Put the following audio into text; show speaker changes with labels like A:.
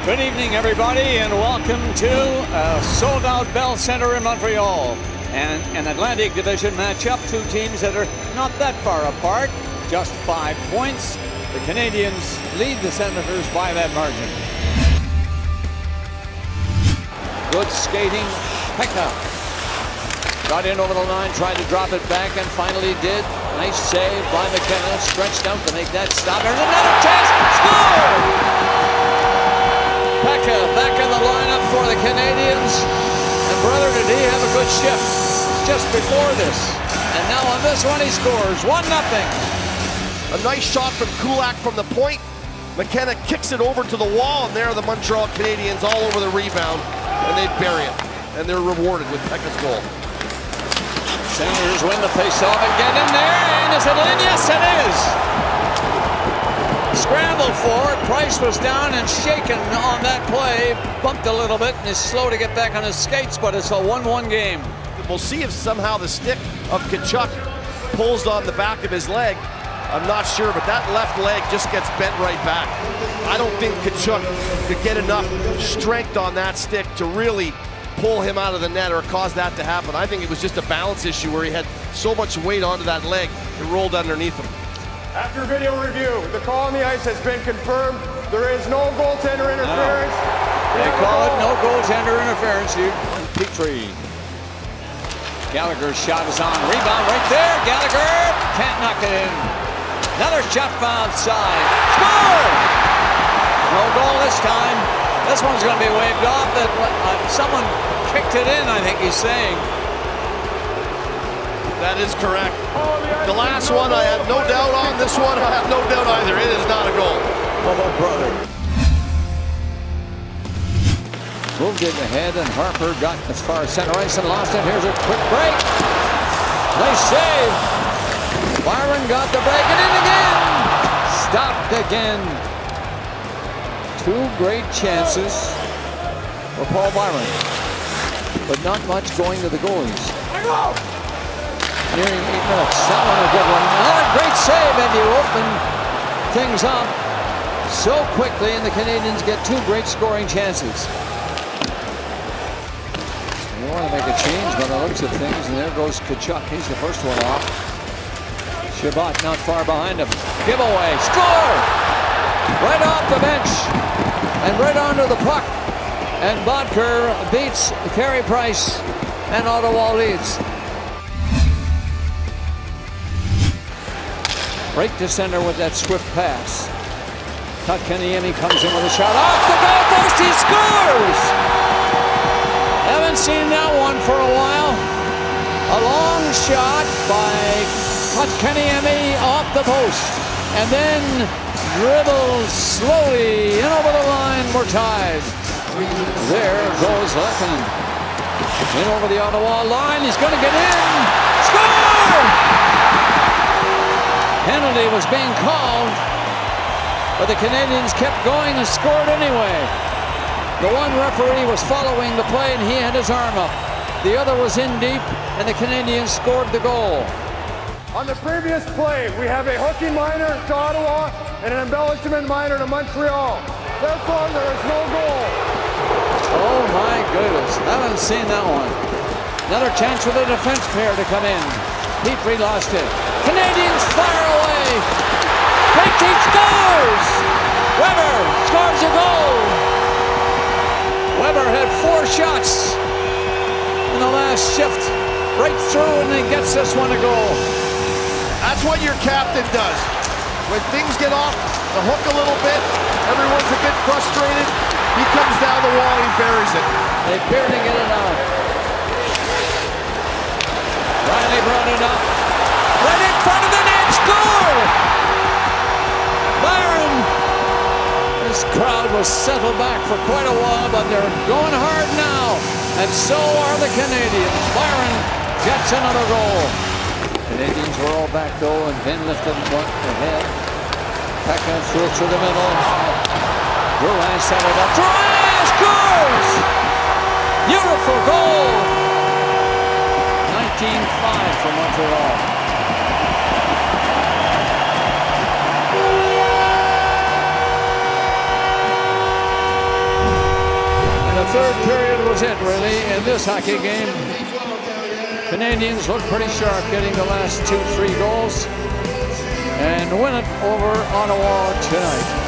A: Good evening, everybody, and welcome to a sold-out Bell Center in Montreal. And an Atlantic Division matchup, two teams that are not that far apart, just 5 points. The Canadiens lead the Senators by that margin. Good skating, Pekka. Got in over the line, tried to drop it back, and finally did. Nice save by McKenna, stretched out to make that stop. There's another chance, score! Pekka back in the lineup for the Canadiens. And brother, did he have a good shift just before this. And now on this one he scores, 1-0.
B: A nice shot from Kulak from the point. McKenna kicks it over to the wall, and there are the Montreal Canadiens all over the rebound, and they bury it. And they're rewarded with Pekka's goal.
A: Senators win the face-off and get in there, and is it in? Yes, it is! Scrambled for it. Price was down and shaken on that play. Bumped a little bit and is slow to get back on his skates, but it's a 1-1 game.
B: We'll see if somehow the stick of Tkachuk pulls on the back of his leg. I'm not sure, but that left leg just gets bent right back. I don't think Tkachuk could get enough strength on that stick to really pull him out of the net or cause that to happen. I think it was just a balance issue where he had so much weight onto that leg, it rolled underneath him.
C: After video review, the call on the ice has been confirmed. There is no goaltender interference.
A: No. They call it no goaltender interference. Petrie. Gallagher's shot is on. Rebound right there. Gallagher can't knock it in. Another shot from outside. Score! No goal this time. This one's going to be waved off. That someone kicked it in, I think he's saying.
B: That is correct. The last one I had no doubt on. This one I have no doubt either. It is not a goal.
A: Oh, brother. Moved it ahead, and Harper got as far as center ice and lost it. Here's a quick break. Nice save. Byron got the break, and in again. Stopped again. Two great chances for Paul Byron, but not much going to the goalies. Nearing 8 minutes. That one a good one. Another great save, and you open things up so quickly, and the Canadiens get two great scoring chances. They want to make a change by the looks of things, and there goes Tkachuk. He's the first one off. Shabbat not far behind him. Giveaway. Score! Right off the bench and right onto the puck. And Bodker beats Carey Price, and Ottawa leads. Right to center with that swift pass. Kotkaniemi comes in with a shot off the goal post. He scores! Haven't seen that one for a while. A long shot by Kotkaniemi off the post, and then dribbles slowly in over the line. We're tied. There goes Lehkonen. In over the Ottawa line. He's going to get in. Score! Penalty was being called, but the Canadiens kept going and scored anyway. The one referee was following the play, and he had his arm up. The other was in deep, and the Canadiens scored the goal.
C: On the previous play, we have a hooking minor to Ottawa and an embellishment minor to Montreal. Therefore, there is no goal.
A: Oh my goodness, I haven't seen that one. Another chance for the defense pair to come in. Petrie lost it. Canadiens fire away. Petrie scores! Weber scores a goal. Weber had 4 shots in the last shift. Right through, and he gets this one a goal.
B: That's what your captain does. When things get off the hook a little bit, everyone's a bit frustrated. He comes down the wall, he buries it.
A: They barely get it out. Riley brought it up. Right in front of the net, score! Byron. This crowd was settled back for quite a while, but they're going hard now. And so are the Canadiens. Byron gets another goal. Canadiens were all back though, and Ben lifted one ahead. Pekka threw it through the middle. Julien set it up. Julien scores! Beautiful goal! 19-5 for Montreal. third period was it, really, in this hockey game. Canadiens looked pretty sharp getting the last 2-3 goals and win it over Ottawa tonight.